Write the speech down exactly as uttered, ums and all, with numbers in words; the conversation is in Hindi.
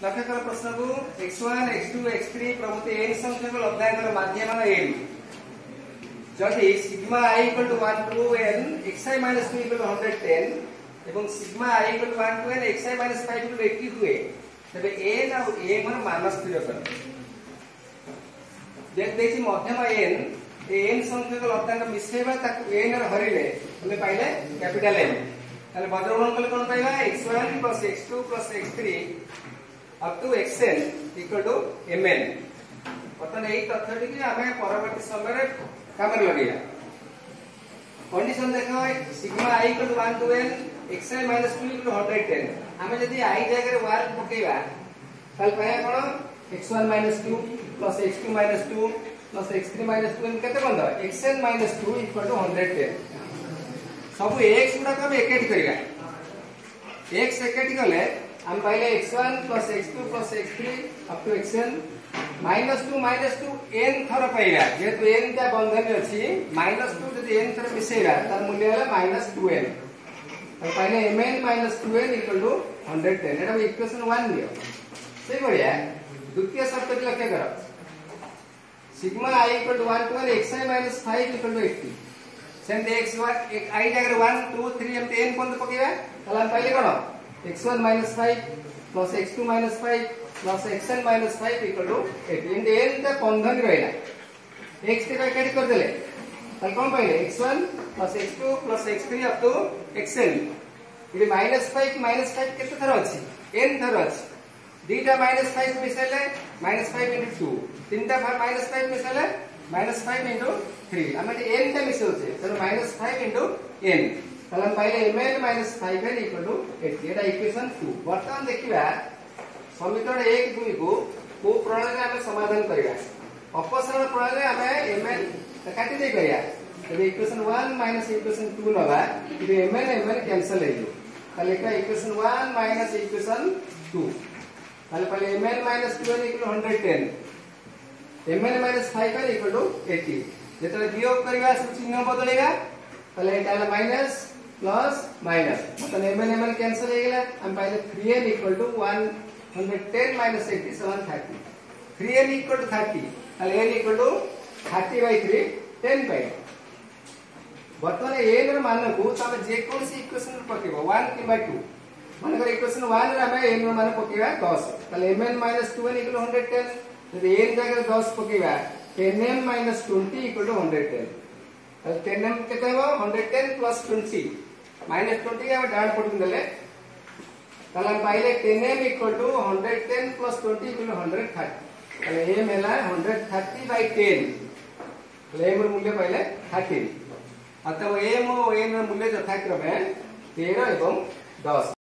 लक्ष्य कर प्रश्न को X one X two X three प्रभृति एन संख्यक लब्धांक माध्यम एन जदि sigma I equal to one to N X I minus two equal to hundred ten एवं sigma I equal to one to N X I minus five equal to eighty हुए तबे एन और ए मन मान स्थिर कर जेत देछि मध्यम एन एन संख्यक लब्धांक मिसेबा ताकू एन और हरिले हमें पाइले कैपिटल एन ताले बदलगुणन कले कोन पाइबा X one plus X two plus X three up to xn equal to mn बर्तमान एई तथ्यटी कि हमें परवर्ती समय रे काम लगेगा कंडीशन देखो sigma i equal to one to n xi minus two equal to hundred ten हमें जदी i जगह रे वन पकेबा ताल पाया कोन X one minus two plus X two minus two plus X three minus two केते बंद xn minus two equal to hundred ten सब x गुडा को हम एकेट करिया x एकेट गले हम पाइले X one plus X two plus X three up to xn minus two minus two n थर पाइबा जेतु n ता बंधन अछि माइनस टू जदि n थर मिसेबा तार मूल्य होला माइनस टू n हम पाइले mn minus two n equal to hundred ten एटा इक्वेशन वन लियो से बढ़िया द्वितीय शर्त के लक्ष्य करो sigma i equal to one to n xi minus five equal to eighty same x one एक i जगह वन टू थ्री हम n कोन पकेबा तला पाइले कोन X one minus five plus X two minus five plus xn minus five equal to eighty इन n ता बंधन रहला x के कैट कर देले तल कोन पाइले X one plus X two plus X three up to xn इदि माइनस फाइव माइनस फाइव केते थर अछि n थर अछि दीटा माइनस फाइव मिसले माइनस फाइव into टू तीनटा माइनस फाइव मिसले माइनस फाइव into थ्री हम n ता मिसौछे त माइनस फाइव into n तल हम पाइले mn minus five n equal to eighty एटा इक्वेशन टू वर्तमान देखिबा समीकरण एक दुई को को प्रणाली रे हम समाधान करिया अपसरण प्रणाली रे हम mn काटी दे करिया तबे equation one minus equation two नबा इदि mn mn कैंसिल हे जो तले का equation one minus equation two तले पहले mn minus two n equal to hundred ten mn minus five n equal to eighty जेतले वियोग करिया चिन्ह बदलेगा तले एटा माइनस प्लस माइनस मतलब mn mn कैंसिल हो गया हम पाइले three n equal to one hundred ten minus eighty seven thirty three n equal to thirty ताले n equal to thirty by three ten पाइ वर्तमान n र मान को तमे जे कोन सी इक्वेशन पकेबो वन किबा टू माने कर इक्वेशन वन रे हमें n र मान पकेबा टेन ताले mn minus two n equal to hundred ten यदि n जगह टेन पकेबा ten m minus twenty equal to hundred ten ताले टेन m केते हो hundred ten plus twenty minus twenty के हम डाउन पटन देले ताले हम पाइले ten m equal to hundred ten plus twenty equal to hundred thirty ताले m हैला हंड्रेड थर्टी बाय टेन ताले m र मूल्य पाइले थर्टी अतः m और n र मूल्य यथाक्रमे तेरह एवं दस।